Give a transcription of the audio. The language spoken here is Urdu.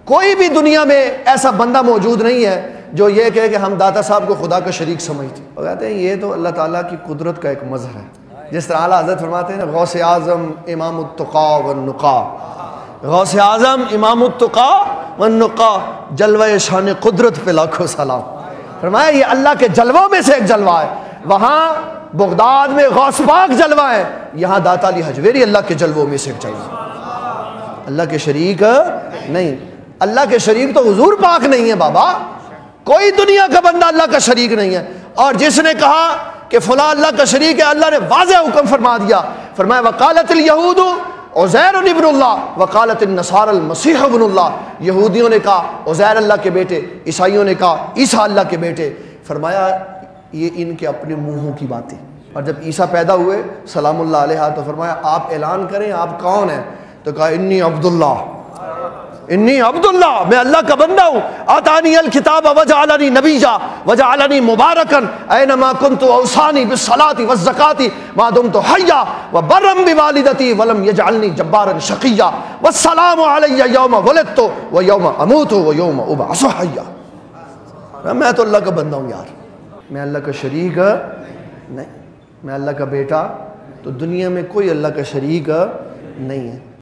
کوئی بھی دنیا میں ایسا بندہ موجود نہیں ہے جو یہ کہے کہ ہم داتا صاحب کو خدا کا شریک سمجھتے ہیں. وہ کہتے ہیں یہ تو اللہ تعالیٰ کی قدرت کا ایک مظہر ہے. جس طرح اعلیٰ حضرت فرماتے ہیں نا غوث اعظم امام التقا والنقا، غوث اعظم امام التقا والنقا، جلوہ شان قدرت پہ لاکھوں سلام. فرمایا یہ اللہ کے جلووں میں سے ایک جلوہ ہے. وہاں بغداد میں غوث پاک جلوہ ہے، یہاں داتا علی حجویری اللہ کے جلووں میں سے ایک جلوہ ہے. اللہ کے شریک نہیں. اللہ کے شریک تو حضور پاک نہیں ہے بابا. کوئی دنیا کا بندہ اللہ کا شریک نہیں ہے. اور جس نے کہا کہ فلاں اللہ کا شریک ہے، اللہ نے واضح حکم فرما دیا. فرمایا وقالت الیہود عزیر ابن اللہ وقالت النصارى المسیح ابن اللہ. یہودیوں نے کہا عزیر اللہ کے بیٹے، عیسائیوں نے کہا عیسیٰ اللہ کے بیٹے. فرمایا یہ ان کے اپنے منہوں کی باتیں. اور جب عیسیٰ پیدا ہوئے سلام اللہ علیہ تو فرمایا آپ اعلان کریں آپ کون ہیں؟ تو کہا انی عبداللہ، انی عبداللہ، میں اللہ کا بندہ ہوں. آتانی الکتاب وجعلنی نبیا وجعلنی مبارکا اینما کنت اوصانی بالصلاۃ والزکاۃ ما دمت حیا وبرا بوالدتی ولم یجعلنی جبارا شقیا والسلام علی یوم ولدت ویوم اموت ویوم ابعث حیا. میں تو اللہ کا بندہ ہوں یار، میں اللہ کا شریک نہیں. میں اللہ کا بیٹا تو دنیا میں کوئی اللہ کا شریک نہیں ہے.